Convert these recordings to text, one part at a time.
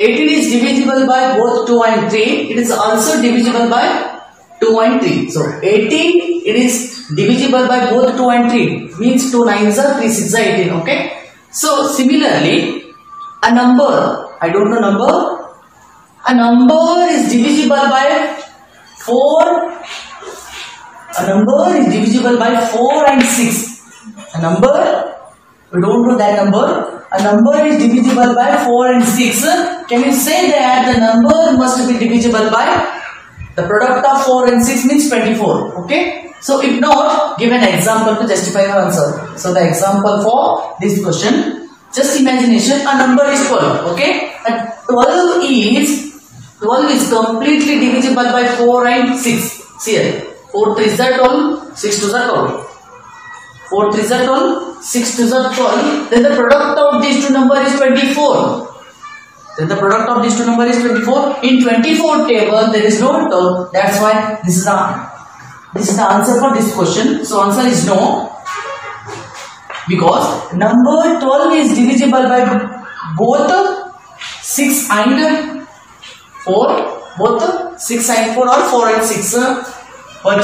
18 is divisible by both 2 and 3. It is also divisible by 2 and 3. So 18 it is divisible by both 2 and 3. Means 2 9s are 3 6 are 18. Okay. So similarly, a number, I don't know number. A number is divisible by 4. A number is divisible by 4 and 6. A number, we don't know that number. A number is divisible by 4 and 6. Can you say that the number must be divisible by the product of 4 and 6 means 24. Okay. So if not, give an example to justify your answer. So the example for this question, just imagination, a number is 12. Okay. And 12 is completely divisible by 4 and 6. See here. 4 3s are 12, 6 2s are 12. 4 3s are 12, 6 2s are 12. Then the product of these two numbers is 24. Then the product of these two numbers is 24. In 24 table there is no 12. That's why this is the answer for this question. So answer is no. Because number 12 is divisible by both 6 and 4. Both 6 and 4 or 4 and 6. But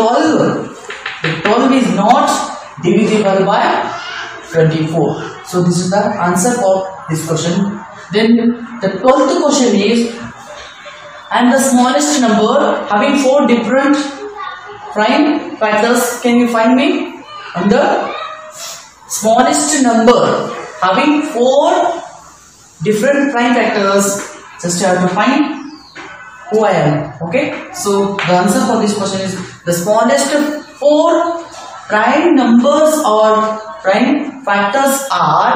12 is not divisible by 24. So this is the answer for this question. Then the 12th question is, and the smallest number having 4 different prime factors. Can you find me? And the smallest number having 4 different prime factors. Just have to find who I am. Okay. So the answer for this question is, the smallest 4 prime numbers or prime factors are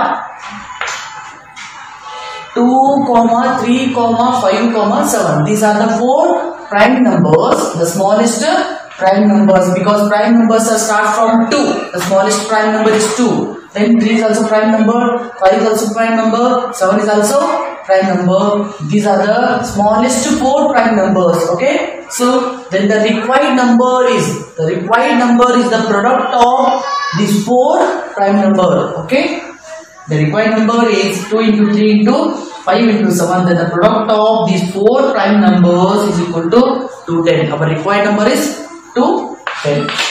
2, 3, 5, 7. These are the 4 prime numbers, the smallest prime numbers, because prime numbers are start from 2. The smallest prime number is 2. Then 3 is also prime number, 5 is also prime number, 7 is also prime number. These are the smallest 4 prime numbers. Okay. So then the required number is the product of these 4 prime number. Okay. The required number is 2 into 3 into 5 into 7. Then the product of these 4 prime numbers is equal to 210. Our required number is 210.